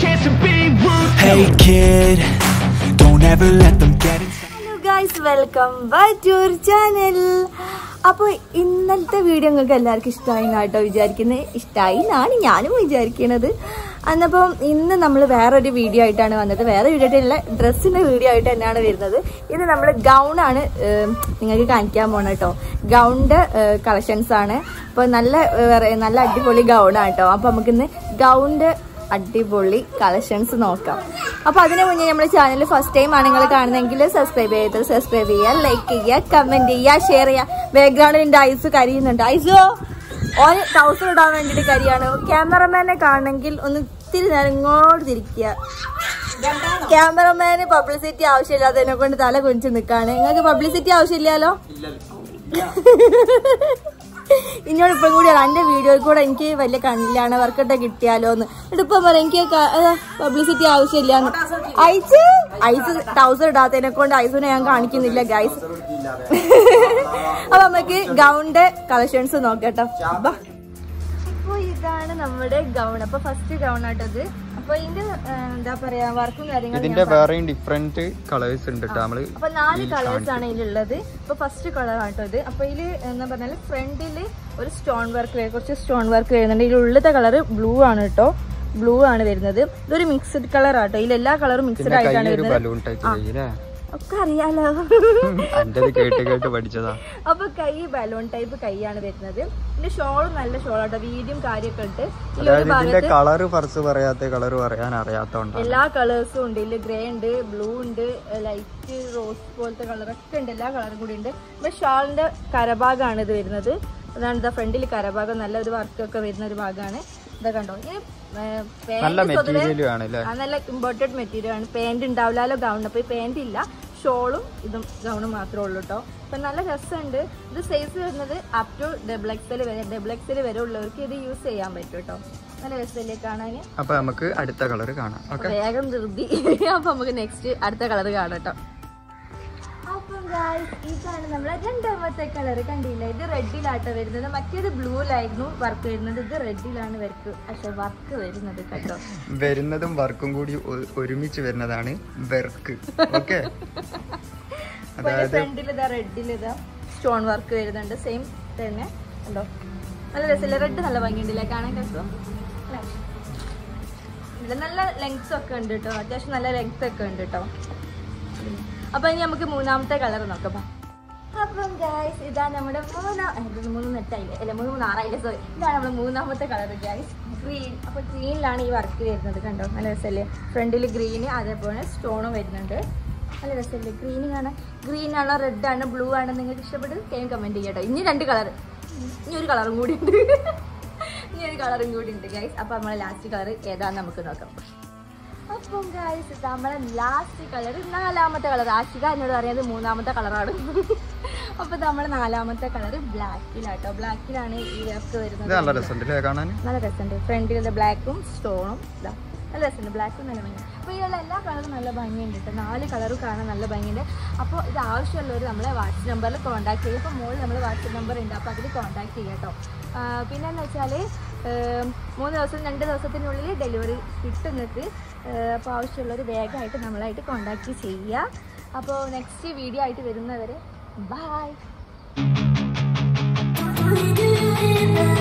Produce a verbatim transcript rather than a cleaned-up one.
chance to be rude. Hey kid, don't ever let them get inside. Hello guys, welcome back to our channel. അപ്പോൾ ഇന്നലത്തെ video നിങ്ങൾക്ക് എല്ലാവർക്കും ഇഷ്ടമായി കേട്ടോ വിചാരിക്കുന്നത്. ഇഷ്ടമായി എന്നാണ് ഞാനും വിചാരിക്കുന്നത്. അന്നപ്പം ഇന്ന് നമ്മൾ വേറൊരു വീഡിയോ ആയിട്ടാണ് വന്നത്. വേറെ വീഡിയോ ആയിട്ടുള്ള ഡ്രസ്സിൻ്റെ വീഡിയോ ആയിട്ട് തന്നെയാണ് വരുന്നത്. ഇത് നമ്മൾ ഗൗണാണ് നിങ്ങൾക്ക് കാണിക്കാൻ പോകണം കേട്ടോ. ഗൗണിൻ്റെ കളക്ഷൻസ് ആണ്. അപ്പോൾ നല്ല നല്ല അടിപൊളി ഗൗണാണ് കേട്ടോ. അപ്പോൾ നമുക്കിന്ന് ഗൗണിൻ്റെ അടിപൊളി കളക്ഷൻസ് നോക്കാം. അപ്പൊ അതിനു മുന്നേ നമ്മുടെ ചാനൽ ഫസ്റ്റ് ടൈം ആണ് നിങ്ങൾ കാണുന്നതെങ്കിൽ സബ്സ്ക്രൈബ് ചെയ്തത് സബ്സ്ക്രൈബ് ചെയ്യുക, ലൈക്ക് ചെയ്യുക, കമന്റ് ചെയ്യുക, ഷെയർ ചെയ്യുക. ബാക്ക്ഗ്രൗണ്ടിൽ എന്റെ ഐസ് കരിയുന്നുണ്ട്. ഐസോ ഓന് ട്രൗസർ ഇടാൻ വേണ്ടിട്ട് കരിയാണ്. ക്യാമറമാനെ കാണണമെങ്കിൽ ഒന്ന് ഇത്തിരി നേരം ഇങ്ങോട്ട് തിരിക്കുക. ക്യാമറമാന് പബ്ലിസിറ്റി ആവശ്യമില്ലാത്തതിനെ കൊണ്ട് തല കുനിച്ച് നിൽക്കാണ്. നിങ്ങൾക്ക് പബ്ലിസിറ്റി ആവശ്യമില്ലല്ലോ. ഇന്നോട് ഇപ്പം കൂടിയാണ് എന്റെ വീഡിയോയിൽ കൂടെ എനിക്ക് വലിയ കണ്ണിലാണ് വർക്കൗട്ട് കിട്ടിയാലോ എന്ന്. ഇതിപ്പം പറയാം എനിക്ക് പബ്ലിസിറ്റി ആവശ്യമില്ലാന്ന്. ഐസ് ഐസ് ട്രൗസർ ഇടാത്തതിനെ കൊണ്ട് ഐസിനെ ഞാൻ കാണിക്കുന്നില്ല ഗൈസ്. അപ്പൊ നമുക്ക് ഗൗണിന്റെ കളക്ഷൻസ് നോക്കട്ടോ. അപ്പൊ ഇതാണ് നമ്മുടെ ഗൗൺ. അപ്പൊ ഫസ്റ്റ് ഗൗൺ ആട്ടത്. അപ്പൊ ഇതിന്റെ എന്താ പറയാ വർക്കും കാര്യങ്ങളും ഡിഫറെന്റ് കളേഴ്സ് ഉണ്ട്. അപ്പൊ നാല് കളേഴ്സ് ആണ് ഇതിലുള്ളത്. അപ്പൊ ഫസ്റ്റ് കളർ ആട്ടോ ഇത്. അപ്പൊ ഇതില് എന്താ പറഞ്ഞാല് ഫ്രണ്ടില് ഒരു സ്റ്റോൺ വർക്ക്, കുറച്ച് സ്റ്റോൺ വർക്ക് വരുന്നുണ്ട്. ഇതിൽ ഉള്ളത്തെ കളർ ബ്ലൂ ആണ് കേട്ടോ. ബ്ലൂ ആണ് വരുന്നത്. ഇതൊരു മിക്സ്ഡ് കളർ ആട്ടോ. ഇതിൽ എല്ലാ കളറും മിക്സ്ഡ് ആയിട്ടാണ് വരുന്നത്. ഒക്കെ അറിയാലോ. അപ്പൊ കൈ ബലൂൺ ടൈപ്പ് കൈയാണ് വരുന്നത്. ഇതിന്റെ ഷോൾ നല്ല ഷോൾ ആട്ടോ. വീതിയും കാര്യമൊക്കെ ഉണ്ട്. എല്ലാ കളേഴ്സും ഉണ്ട്. ഇതില് ഗ്രേ ഉണ്ട്, ബ്ലൂ ഉണ്ട്, ലൈറ്റ് റോസ് പോലത്തെ കളറൊക്കെ ഉണ്ട്. എല്ലാ കളറും കൂടി ഉണ്ട്. അപ്പൊ ഷോളിന്റെ കരഭാഗമാണ് ഇത് വരുന്നത്. അതാണ് ഇതാ ഫ്രണ്ടിൽ കരഭാഗം നല്ല ഒരു വർക്കൊക്കെ വരുന്ന ഒരു ഭാഗമാണ്. ഇതാ കണ്ടോ. നല്ല ഇമ്പോർട്ടഡ് മെറ്റീരിയൽ ആണ്. പാന്റ് ഉണ്ടാവില്ലല്ലോ ഗൗൺ. അപ്പൊ ഈ പാന്റ് ഇല്ല, ഷോളും ഇതും ഗൗണും മാത്രമേ ഉള്ളൂ കേട്ടോ. അപ്പൊ നല്ല രസമുണ്ട്. ഇത് സൈസ് വരുന്നത് അപ് ടു ഡബിൾ എക്സൽ വരെ ഡബിൾ എക്സൽ വരെ ഉള്ളവർക്ക് ഇത് യൂസ് ചെയ്യാൻ പറ്റും കേട്ടോ. നല്ല രസമല്ലേ കാണാന്. അപ്പൊ നമുക്ക് അടുത്ത കളർ കാണാം. വേഗം ധൃതി. അപ്പൊ നമുക്ക് നെക്സ്റ്റ് അടുത്ത കളർ കാണാം കേട്ടോ. അപ്പം ഗായ്സ് ഇതാണ് നമ്മളെ രണ്ടാമത്തെ കളർ. കണ്ടില്ല, ഇത് റെഡിലാട്ടോ വരുന്നത്. മറ്റേത് ബ്ലൂയിലായിരുന്നു വർക്ക് വരുന്നത്. ഇത് റെഡിലാണ് വർക്ക്. പക്ഷെ വർക്ക് വരുന്നത് കേട്ടോ. വരുന്നതും വർക്കും കൂടി ഒരുമിച്ച് വരുന്നതാണ് വർക്ക്. ഓക്കെ. ഫ്രണ്ടിൽ ഇതാ റെഡിൽ ഇതാ സ്റ്റോൺ വർക്ക് വരുന്നുണ്ട്. സെയിം തന്നെ ഉണ്ടോ. നല്ല രസമില്ല. റെഡ് നല്ല ഭംഗിയുണ്ടല്ലേ കാണാൻ. രസം ഇത് നല്ല ലെങ്സ് ഒക്കെ ഉണ്ട് കേട്ടോ. അത്യാവശ്യം നല്ല ലെങ്സ് ഒക്കെ ഉണ്ട് കേട്ടോ. അപ്പൊ ഇനി നമുക്ക് മൂന്നാമത്തെ കളർ നോക്കാം. അപ്പം ഗായ്സ് ഇതാണ് നമ്മുടെ മൂന്നാ മൂന്ന് നെറ്റായില്ലേ അല്ല മൂന്ന് മൂന്നാറായില്ലേ സോറി. ഇതാണ് നമ്മുടെ മൂന്നാമത്തെ കളർ ഗായ്സ്, ഗ്രീൻ. അപ്പൊ ഗ്രീനിലാണ് ഈ വർക്ക് വരുന്നത്. കണ്ടോ നല്ല രസമല്ലേ. ഫ്രണ്ടിൽ ഗ്രീന്, അതേപോലെ സ്റ്റോണും വരുന്നുണ്ട്. നല്ല രസമല്ലേ ഗ്രീന് കാണാൻ. ഗ്രീൻ ആണോ റെഡ് ആണോ ബ്ലൂ ആണോ നിങ്ങൾക്ക് ഇഷ്ടപ്പെട്ടത് കേം കമന്റ് ചെയ്യട്ടോ. ഇനി രണ്ട് കളർ, ഇനി ഒരു കളറും കൂടി ഉണ്ട്. ഇനി ഒരു കളറും കൂടി ഉണ്ട് ഗായ്സ്. അപ്പൊ നമ്മളെ ലാസ്റ്റ് കളർ ഏതാന്ന് നമുക്ക് നോക്കാം. അപ്പം ഗായ്സ് ഇത് നമ്മളെ ലാസ്റ്റ് കളർ, നാലാമത്തെ കളർ. ആശിക എന്നോട് പറയുന്നത് മൂന്നാമത്തെ കളറാണ്. അപ്പൊ നമ്മളെ നാലാമത്തെ കളർ ബ്ലാക്കിലാട്ടോ. ബ്ലാക്കിലാണ് ഈ വർക്ക് വരുന്നത്. നല്ല രസമുണ്ട്. ഫ്രണ്ടിലുള്ള ബ്ലാക്കും സ്റ്റോണും ഇതാ നല്ല രസമുണ്ട്. ബ്ലാക്കും നല്ല ഭംഗി. അപ്പോൾ ഇതിലുള്ള എല്ലാ കളറും നല്ല ഭംഗിയുണ്ട് കേട്ടോ. നാല് കളറും കാണാൻ നല്ല ഭംഗിയുണ്ട്. അപ്പോൾ ഇത് ആവശ്യമുള്ളവർ നമ്മളെ വാട്സപ്പ് നമ്പറിൽ കോൺടാക്ട് ചെയ്യും. അപ്പോൾ മുകളിൽ നമ്മൾ വാട്സപ്പ് നമ്പർ ഉണ്ട്. അപ്പോൾ അതിൽ കോൺടാക്ട് ചെയ്യാം കേട്ടോ. പിന്നെയെന്ന് വെച്ചാൽ മൂന്ന് ദിവസം രണ്ട് ദിവസത്തിനുള്ളിൽ ഡെലിവറി കിട്ടും നിങ്ങൾക്ക്. അപ്പോൾ ആവശ്യമുള്ളവർ വേഗമായിട്ട് നമ്മളായിട്ട് കോൺടാക്ട് ചെയ്യുക. അപ്പോൾ നെക്സ്റ്റ് വീഡിയോ ആയിട്ട് വരുന്നവരെ ബൈ.